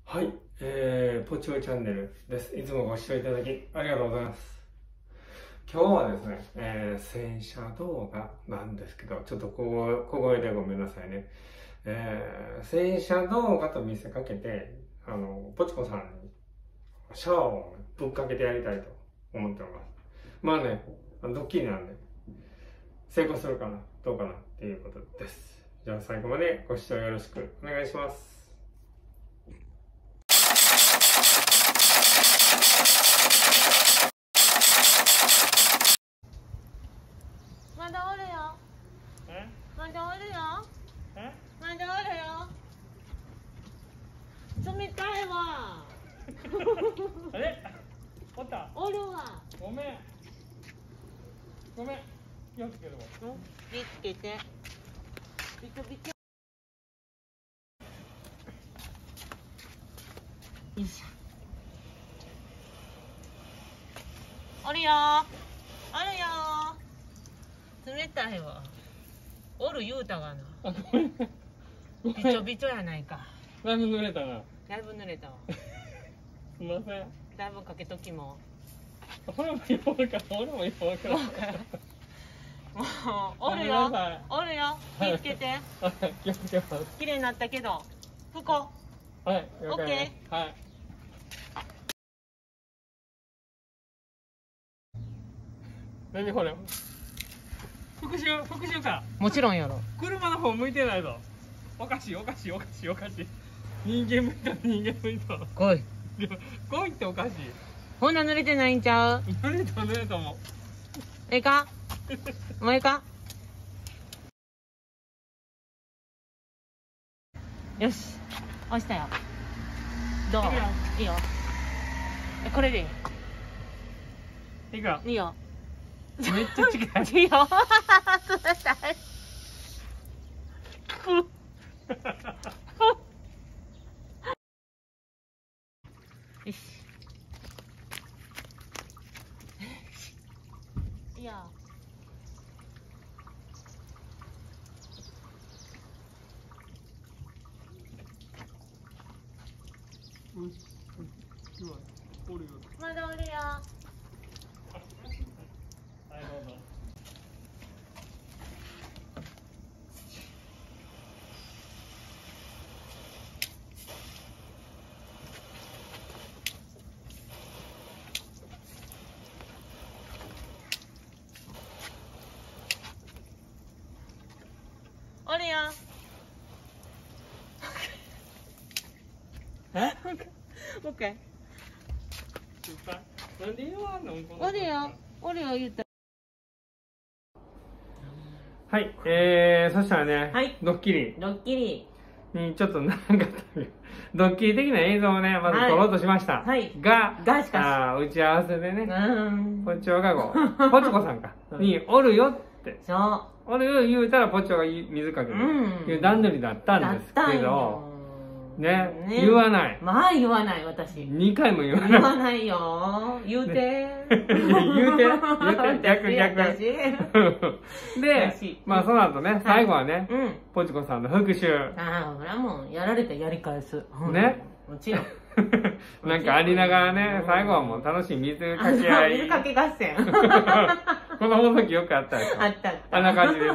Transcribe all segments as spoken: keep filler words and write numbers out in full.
はい、えー、ポチオチャンネルです。いつもご視聴いただきありがとうございます。今日はですね、えー、洗車動画なんですけど、ちょっと小小声でごめんなさいね。えー、洗車動画と見せかけて、あの、ポチコさんにシャワーをぶっかけてやりたいと思っております。まあね、ドッキリなんで、成功するかな、どうかなっていうことです。じゃあ最後までご視聴よろしくお願いします。 まだおるよ。 えまだおるよ。 えまだおるよ。冷たいわ。 あれおったおるわ。 ごめんごめん気をつけるわ。 気つけて。ビクビク。よいしょ。おるよ。おるよ。冷たいわ。おる言うたがな。 あ、ごめんごびめんちょびちょやないか。 だいぶ濡れたな。 だいぶ濡れたわ。 すいません。 だいぶかけときも。 俺も言おうか俺も言おうかもうおるよ。おるよ。気をつけて。 はい気をつけます。 綺麗になったけど。拭こはいオッケーはい。何これ復習復習か。 う。もちろんやろ。 車の方向いてないぞ。おかしいおかしいおかしいおかしい。人間向いた人間向いた。 来い。 来いっておかしい。 ほんな濡れてないんちゃう。 濡れた濡れたもん。 ええか。もうええか。よし。押したよ。どう。いいよ。え、これでいい。 いいか。 いいよ。 めっちゃ近い。 いいよ。冷たい。よし。いいよ。 うんうん今おるよ。 まだおるよ。 はいどうぞ。 おるよ。 え？ オッケー。 なんで言わんの？ おるよ。おるよ言った。 はい、えー、そしたらね、 はい、 ドッキリドッキリにちょっとなんかドッキリ的な映像をねまず撮ろうとしました。 はいが、 がしかしあ打ち合わせでね、 うーん。 ポチオがご、ポチコさんかにおるよって。 そう。 おるよ言うたらポチオが水かけるっていう段取りだったんですけど、ね、 ね言わない。 まあ言わない私。 にかいも言わない。 言わないよ。言うて。 言うて、言うて、逆逆。で、まあその後ね、最後はね、 うん。 ポチコさんの復習。 ああ、ほらもうやられたらやり返す。 ね。 もちろん。 なんかありながらね、最後はもう楽しい水かけ合い。 水かけ合戦。 この放送機よくあったでしょ。 あったあった。 あんな感じです。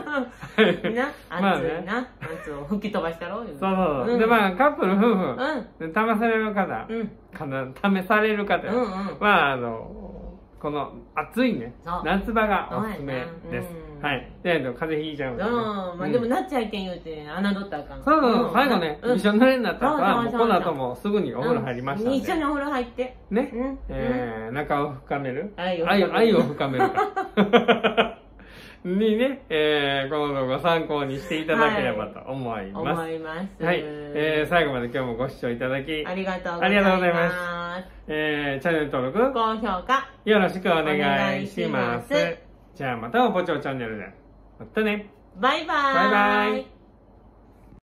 な、 まあね熱いな。熱を吹き飛ばしたろ。 そうそうそう。で、まあカップル夫婦、試される方、かな、試される方は、あの、この暑いね、夏場がおすすめです。はい。で、風邪ひいちゃうんで。 うん。まあでもなっちゃいけん言うて、侮ったらあかん。 そうそうそう、最後ね、一緒に濡れになったら、もうこの後もすぐにお風呂入りましたんで。 一緒にお風呂入って。 ね。えー、仲を深める。 愛を深めるか。にね、えー、この動画を参考にしていただければと思います。 思います。 はい。えー、最後まで今日もご視聴いただき、 ありがとうございます。 ありがとうございます。えー、チャンネル登録、 高評価、 よろしくお願いします。じゃあまたおぽちょチャンネルで。またね。 バイバーイ。 バイバイ。